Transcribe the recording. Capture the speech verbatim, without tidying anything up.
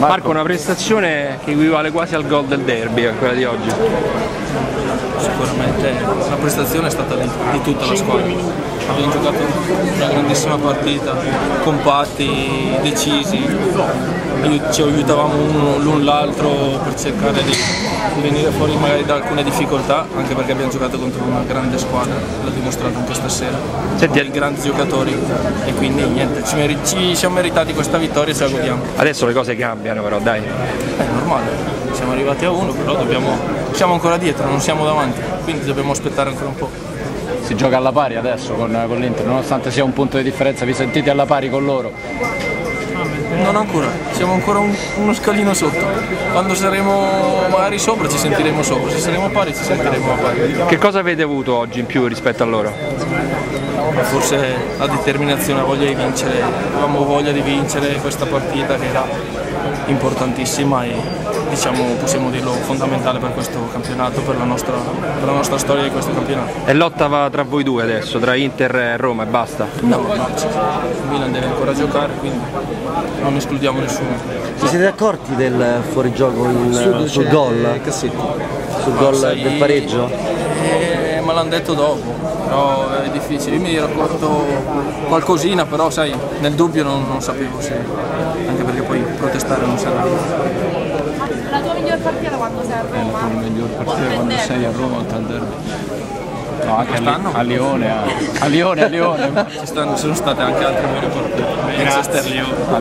Marco, una prestazione che equivale quasi al gol del derby, quella di oggi. Sicuramente la prestazione è stata di, di tutta la squadra. Abbiamo giocato una grandissima partita, compatti, decisi, ci aiutavamo l'un l'altro per cercare di, di venire fuori magari da alcune difficoltà, anche perché abbiamo giocato contro una grande squadra, l'ha dimostrato anche stasera, Senti, con grandi giocatori, e quindi niente, ci, meri ci siamo meritati questa vittoria e ce la godiamo. Adesso le cose cambiano però, dai. È normale, siamo arrivati a uno, però dobbiamo, siamo ancora dietro, non siamo davanti, quindi dobbiamo aspettare ancora un po'. Si gioca alla pari adesso con, con l'Inter, nonostante sia un punto di differenza, vi sentite alla pari con loro? Non ancora, siamo ancora un, uno scalino sotto. Quando saremo magari sopra ci sentiremo sopra, se saremo pari ci sentiremo a pari. Che cosa avete avuto oggi in più rispetto a loro? Forse la determinazione, la voglia di vincere, avevamo voglia di vincere questa partita che era importantissima e diciamo, possiamo dirlo, fondamentale per questo campionato, per la nostra, per la nostra storia di questo campionato. E lotta va tra voi due adesso, tra Inter e Roma e basta? No, no, il Milan deve ancora giocare, quindi non escludiamo nessuno. Vi siete accorti del fuorigioco in, sul gol? Sul gol sai, del pareggio? Eh, me l'hanno detto dopo, però è difficile. Io mi ero accorto qualcosina, però sai, nel dubbio non, non sapevo se, anche perché poi protestare non serve. La tua miglior partita quando sei a Roma? La tua miglior partita quando sei a Roma oltre al derby? No, anche a, a Lione, a, a Lione, a Lione. Ci stanno, sono state anche altre buone partite. Manchester Lione.